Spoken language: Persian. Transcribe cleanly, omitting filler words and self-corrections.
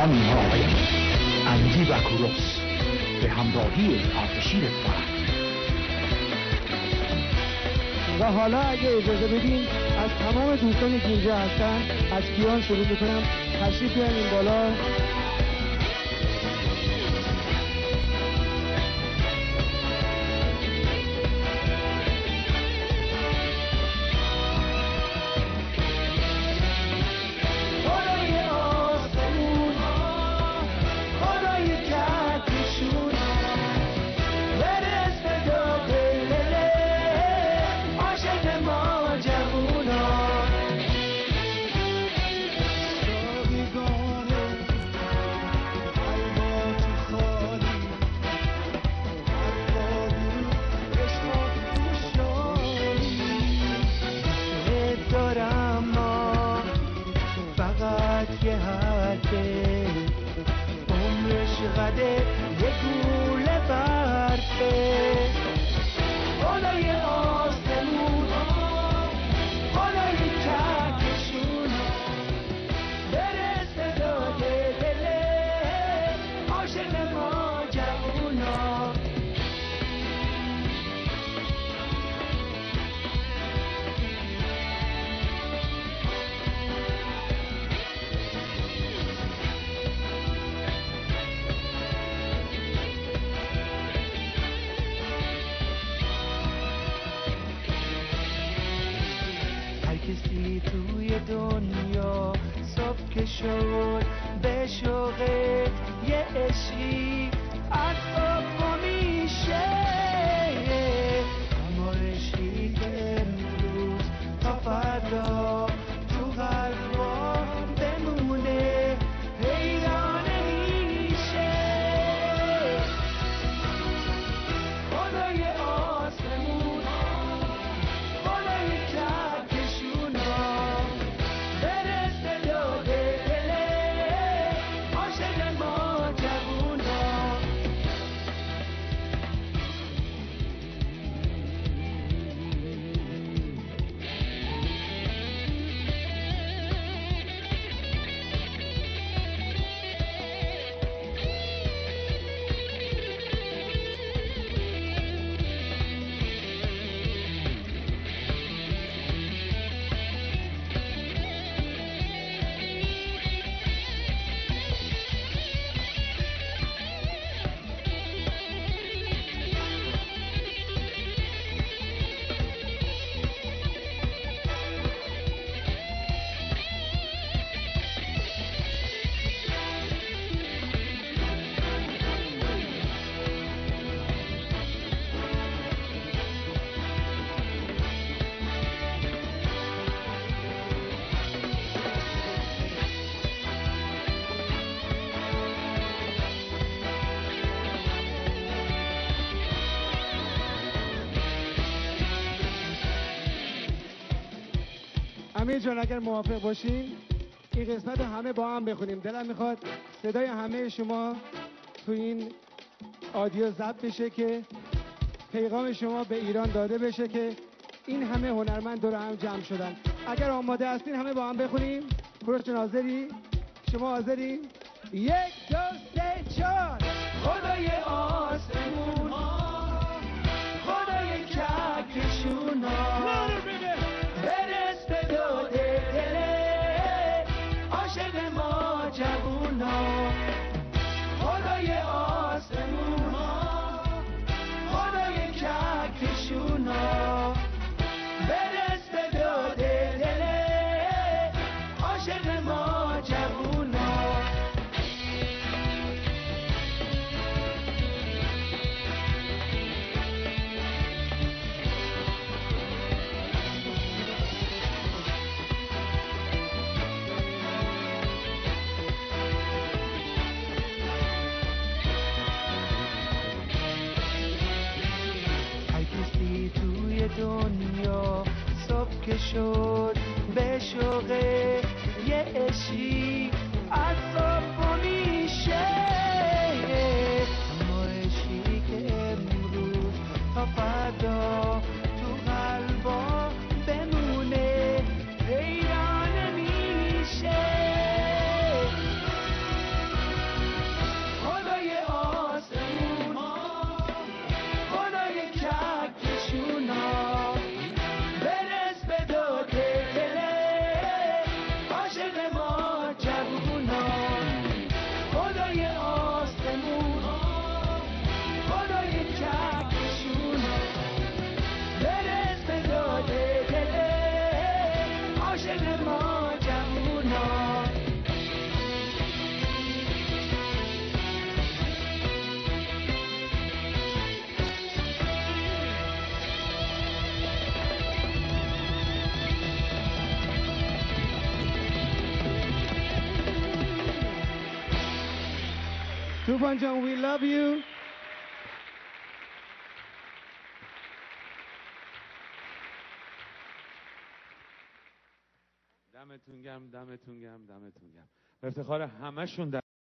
خانم ها آقایان، اندی و کوروس به همراهی اردشیر فرد. و حالا اگه اجازه بدین از تمام دوستانی که اینجا هستن از کیان شروع میکنم. تشریف بیارین بالا. دنیا صبح که شد به شوق یه عشقی از صبح میشه، اما عشقی که امروز تا فردا تو قلبا بمونه پیدا نمیشه. خدای آسمون خدای کهکشونا برسه داد دل عاشق ما جوونا. امیر جان اگر موافق باشین این قسمت رو همه با هم بخونیم. دلم میخواد صدای همه شما تو این آدیو ضبط بشه که پیغام شما به ایران داده بشه که این همه هنرمند دور هم جمع شدن. اگر آماده هستین همه با هم بخونیم. کوروش جان حاضری؟ شما حاضری؟ 1 2 3 4. خدای آسمون خدای کهکشونا برس به داد دل عاشق ما جوونا. خدای آسمون خدای کهکشونا برس به داد دل عاشق ما جوونا. توی دنیا صبح که شد به شوق یه عشقی از صبح میشه، اما عشقی که امروز تا فردا تو قلبا بمونه پیدا نمیشه. توفان جان we love you. دمتون گرم، دمتون گرم، دمتون گرم. به افتخار همشون